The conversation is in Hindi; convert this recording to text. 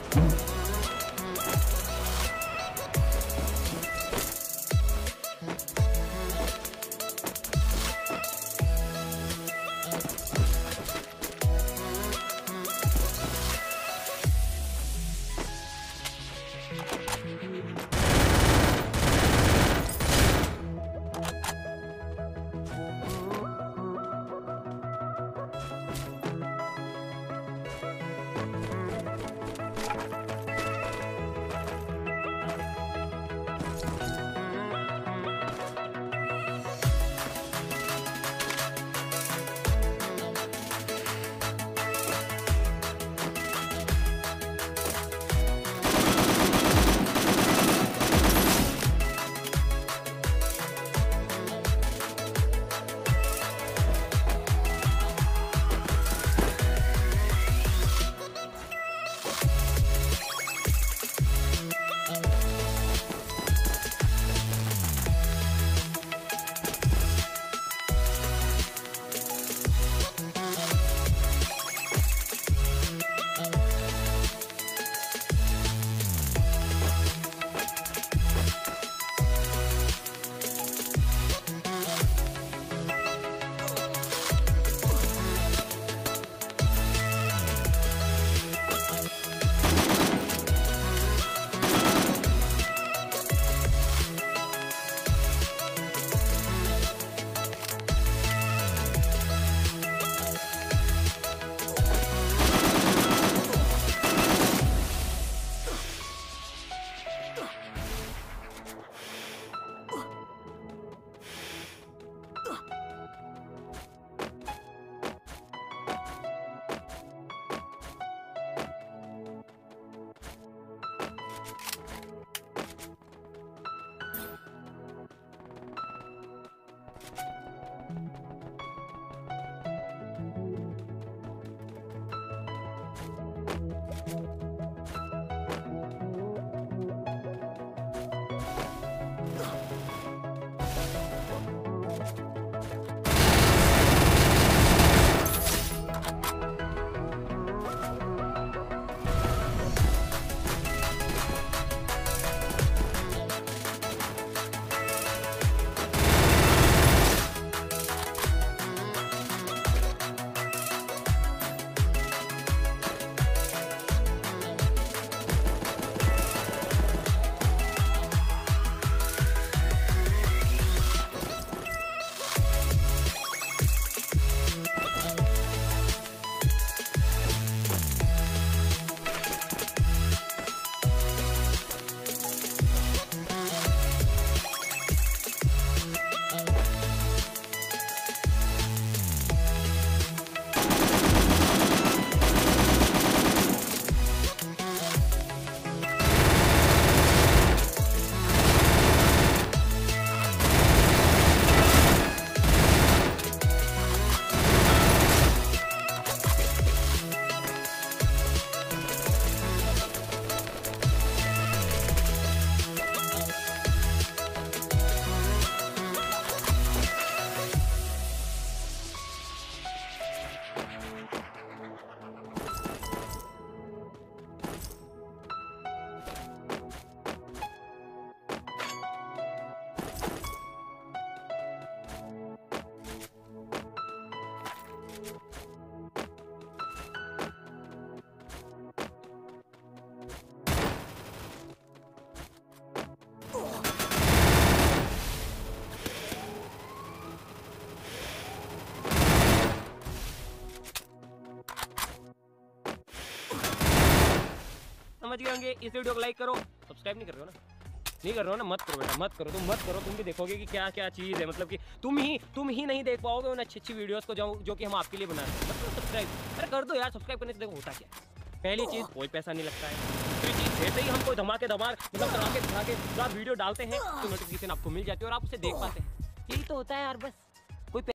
समझ गए होंगे। इस वीडियो को लाइक करो, सब्सक्राइब नहीं कर रहे हो ना, नहीं कर रहे हो ना, मत करो बेटा, मत करो, तुम मत करो। तुम भी देखोगे कि क्या क्या चीज़ है, मतलब कि तुम ही नहीं देख पाओगे उन अच्छी अच्छी वीडियोस को जो कि हम आपके लिए बना रहे हैं। मतलब सब्सक्राइब अरे कर दो यार, सब्सक्राइब करने से देखो होता क्या है। पहली चीज़ कोई पैसा नहीं लगता है, दूसरी चीज़ जैसे ही हम कोई धमाके मतलब करा के वीडियो डालते हैं तो नोटिफिकेशन आपको मिल जाती है और आप उसे देख पाते हैं। यही तो होता है यार बस।